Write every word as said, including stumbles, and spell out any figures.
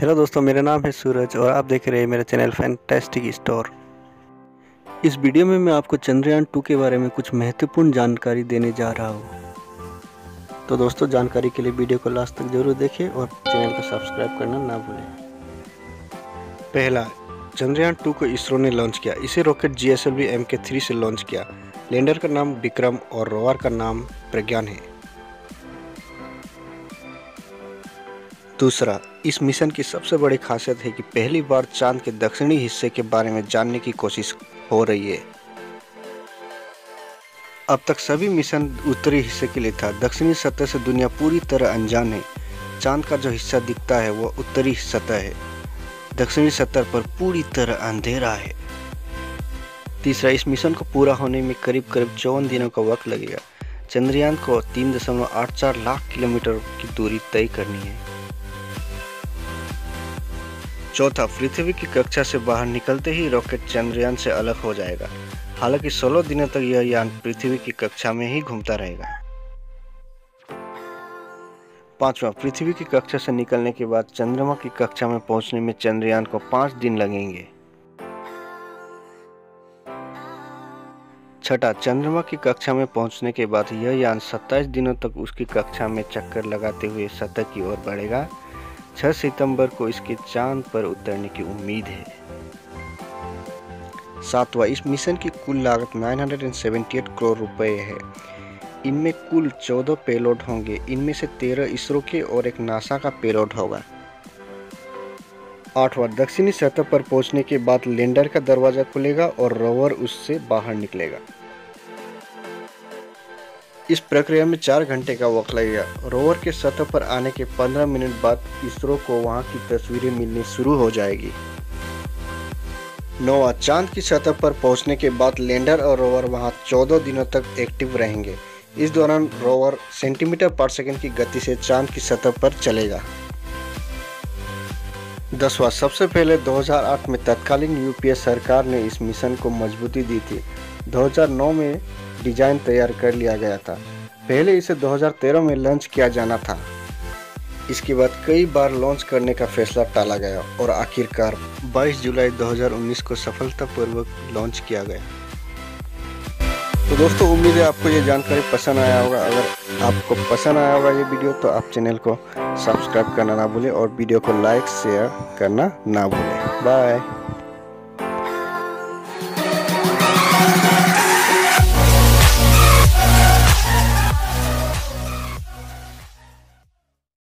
Hello दोस्तों, मेरा नाम है सूरज और आप देख रहे हैं मेरा चैनल फैंटास्टिक स्टोर। इस वीडियो में मैं आपको चंद्रयान टू के बारे में कुछ महत्वपूर्ण जानकारी देने जा रहा हूँ। तो दोस्तों, जानकारी के लिए वीडियो को लास्ट तक जरूर देखें और चैनल को सब्सक्राइब करना ना भूलें। पहला, चंद्रयान टू को इसरो ने लॉन्च किया। इसे rocket G S L V M K three से लॉन्च किया। लैंडर का नाम विक्रम और रोवर का नाम प्रज्ञान है। दूसरा, इस मिशन की सबसे बड़ी खासियत है कि पहली बार चांद के दक्षिणी हिस्से के बारे में जानने की कोशिश हो रही है। अब तक सभी मिशन उत्तरी हिस्से के लिए था। दक्षिणी सतह से दुनिया पूरी तरह अनजान है। चांद का जो हिस्सा दिखता है वो उत्तरी सतह है। दक्षिणी सतह पर पूरी तरह अंधेरा है। तीसरा, इस मिशन को पूरा होने में करीब करीब चौवन दिनों का वक्त लगेगा। चंद्रयान को तीन दशमलव आठ चार लाख किलोमीटर की दूरी तय करनी है। चौथा, पृथ्वी की कक्षा से बाहर निकलते ही रॉकेट चंद्रयान से अलग हो जाएगा। हालांकि सोलह दिनों तक यह यान पृथ्वी की कक्षा में ही घूमता रहेगा। पांचवा, पृथ्वी की कक्षा से निकलने के बाद चंद्रमा की कक्षा में पहुंचने में चंद्रयान को पांच दिन लगेंगे। छठा, चंद्रमा की कक्षा में पहुंचने के बाद यह यान सत्ताईस दिनों तक उसकी कक्षा में चक्कर लगाते हुए सतह की ओर बढ़ेगा। छह सितंबर को इसके चांद पर उतरने की उम्मीद है। सातवां, इस मिशन की कुल लागत नौ सौ अठहत्तर करोड़ रुपए है। इनमें कुल चौदह पेलोड होंगे। इनमें से तेरह इसरो के और एक नासा का पेलोड होगा। आठवां, दक्षिणी सतह पर पहुंचने के बाद लैंडर का दरवाजा खुलेगा और रोवर उससे बाहर निकलेगा। इस प्रक्रिया में चार घंटे का वक्त लगेगा। रोवर के सतह पर आने के पंद्रह मिनट बाद इसरो को वहां की तस्वीरें मिलनी शुरू हो जाएगी। नौवां, चांद की सतह पर पहुंचने के बाद लैंडर और रोवर वहां चौदह दिनों तक एक्टिव रहेंगे। इस दौरान रोवर सेंटीमीटर पर सेकंड की गति से चांद की सतह पर चलेगा। दसवां, सबसे पहले दो हज़ार आठ में तत्कालीन यू पी ए सरकार ने इस मिशन को मजबूती दी थी। दो हज़ार नौ में डिजाइन तैयार कर लिया गया था। पहले इसे दो हज़ार तेरह में लॉन्च किया जाना था। इसके बाद कई बार लॉन्च करने का फैसला टाला गया और आखिरकार बाईस जुलाई दो हज़ार उन्नीस को सफलतापूर्वक लॉन्च किया गया। तो दोस्तों, उम्मीद है आपको ये जानकारी पसंद आया होगा। अगर आपको पसंद आया होगा ये वीडियो तो आप चैनल को सब्सक्राइब करना ना भूलें और वीडियो को लाइक शेयर करना ना भूलें। बाय।